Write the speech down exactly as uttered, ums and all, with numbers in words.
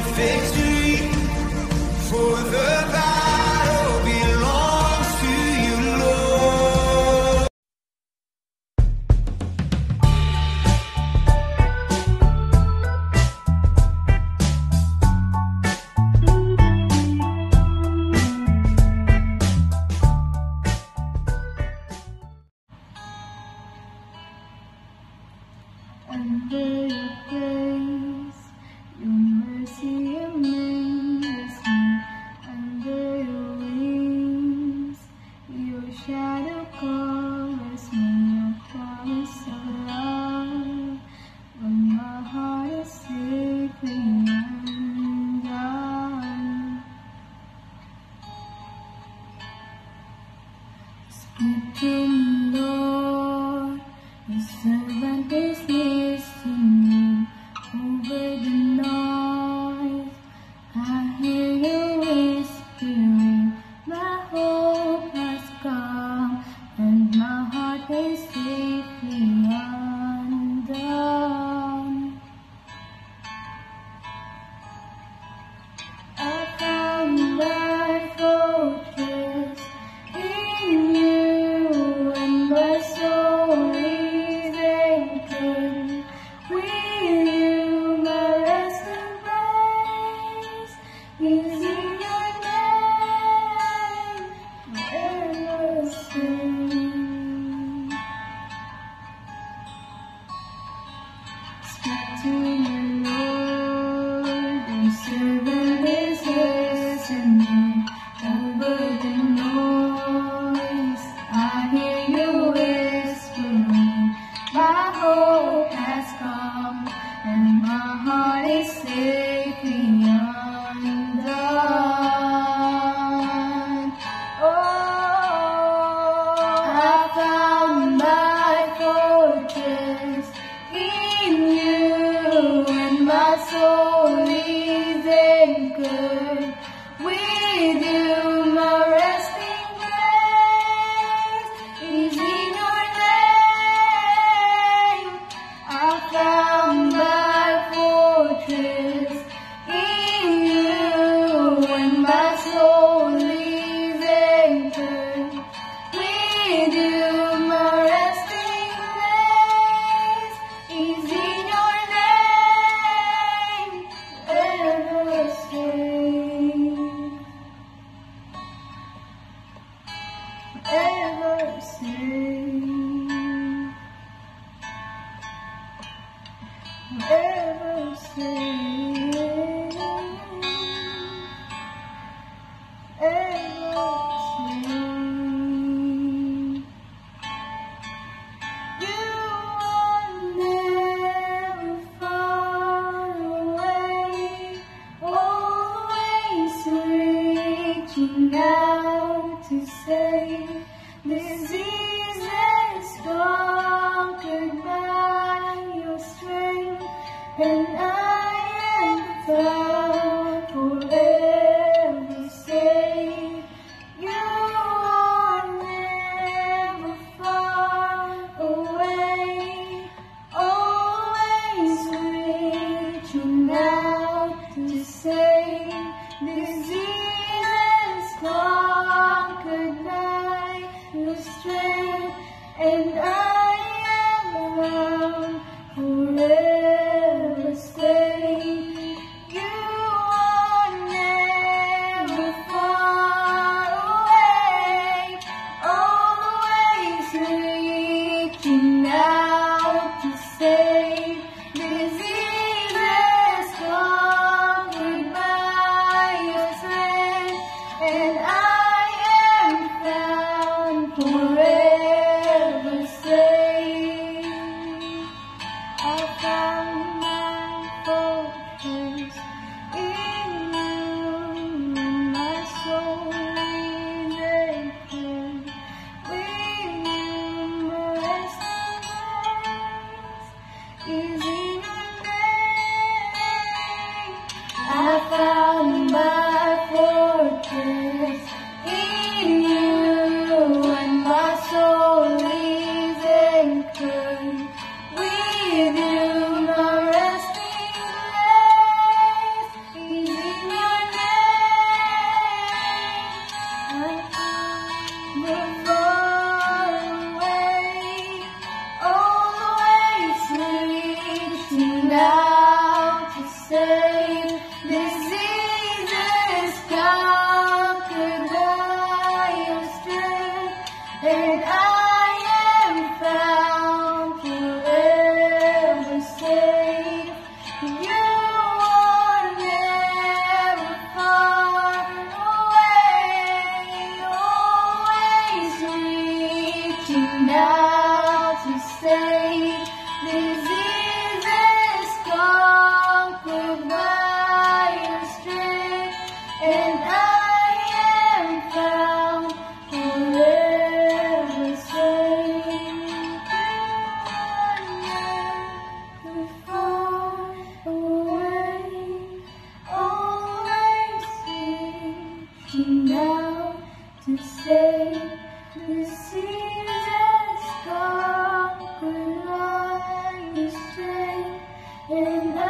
victory, for the battle belongs to you, Lord. Under your grace, your mercy amazes me. Under your wings, your shadow covers me. Your promise of love, when my heart is safely undone. Speak to me, Lord, your servant is listening. Over the noise, I hear you whispering. My hope has come, and my heart is safely undone. I found my fortress in you, and my soul is anchored with you. My resting place is in your name, ever sing. Speak to me, Lord, your servant is listening. Over the noise, I hear you whispering. My hope has come, and my heart is safely undone. Oh, I found my fortress in you, and my soul is anchored with you. My resting place is in your name. I found my fortress in you, and my soul is anchored with you. My resting place is in your name, ever safe, ever safe, ever safe, ever safe. You are never far away, always reaching out to save. Diseases conquered by your strength, and I am found forever safe. You are never far away, always reaching out to save. Diseases conquered by your strength, and I am found forever safe. You are never far away, always reaching out to save. Diseases conquered by your strength, and I am found forever safe. I found my fortress in you, and my soul is anchored with you. My resting place is in your name. I found my fortress in you, and my soul is anchored with you. My resting place is to say the seasons conquer on the strength and